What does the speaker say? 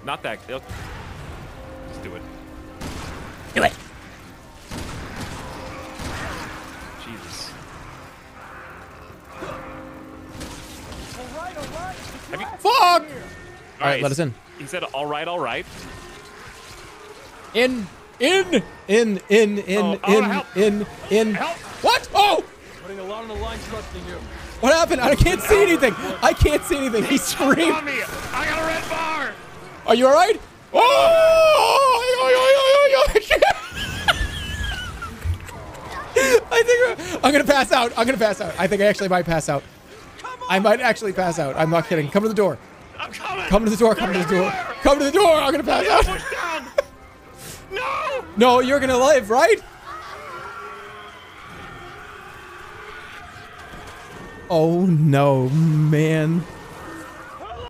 Not that. Just do it. Do it. Jesus. All right. Fuck! All right, right, let us in. He said, all right. In. Oh, help. Help. What? Oh! Putting a lot on the line, trusting you. What happened? I can't see anything. I can't see anything. He screamed. On me. I got a red bar. Are you all right? Oh! I think I'm gonna pass out. I think I actually might pass out. I might actually pass out. I'm not kidding. Come to the door. I'm coming. Come to the door. Come to the door. Come to the door. I'm gonna pass out. Push down. No. No, you're gonna live, right? Oh no, man.